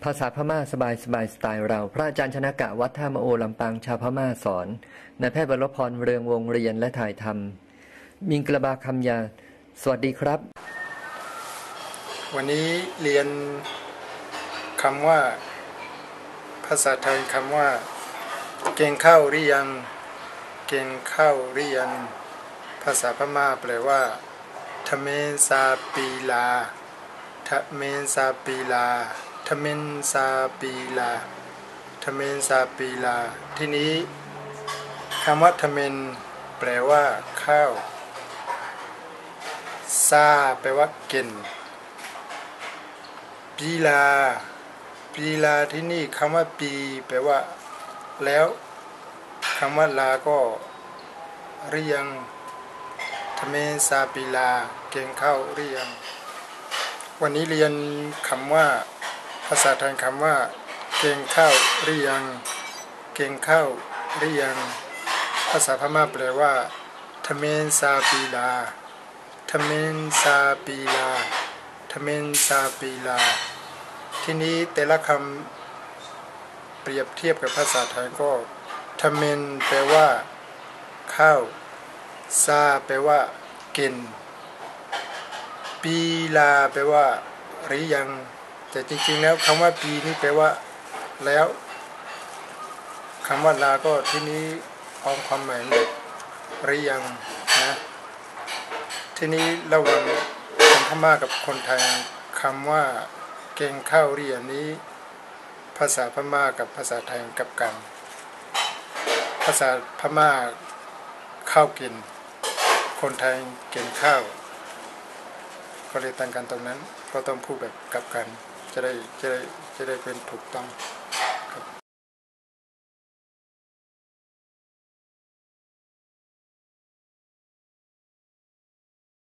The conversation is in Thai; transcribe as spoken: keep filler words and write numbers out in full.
ภาษาพม่าสบายสบายสไตล์เราพระอาจารย์ชนกะวัดท่ามะโอลำปางชาวพม่าสอนนายแพทย์บรรพรเรืองวงเรียนและถ่ายทำมิงกระบาคำยาสวัสดีครับวันนี้เรียนคำว่าภาษาไทยคำว่าเก่งข้าวหรือยังเก่งข้าวหรือยังภาษาพม่าแปลว่าทะเมนซาปีลาทะเมนซาปีลาทะเมนซาปีลาทะเมนซาปีลาที่นี้คำว่าทะเมนแปลว่าข้าวซาแปลว่าเก่นปีลาปีลาที่นี่คำว่าปีแปลว่าแล้วคำว่าลาก็เรียงทะเมนซาปีลาเก่งเข้าเรียงวันนี้เรียนคำว่าภาษาไทยคำว่าเก่งเข้าเรียงเก่งเข้าเรียงภาษาพม่าแปลว่าทะเมนซาปีลาทะเมนซาปีลาทะเมนซาปีลาที่นี้แต่ละคำเปรียบเทียบกับภาษาไทยก็ทะเมนแปลว่าข้าวซาแปลว่ากินปีลาแปลว่าหรือยังแต่จริงๆแล้วคำว่าปีนี่แปลว่าแล้วคำว่าลาก็ที่นี้ออกความหมายแบบหรือยังนะที่นี้ระหว่างคนพม่ากับคนไทยคำว่าเก่งข้าวเรียนนี้ภาษาพม่ากับภาษาไทยกับกันภาษาพม่าข้าวกินคนไทยกินข้าวก็เลยต่างกันตรงนั้นก็ต้องพูดแบบกลับกันจะได้จะได้จะได้เป็นถูกต้อง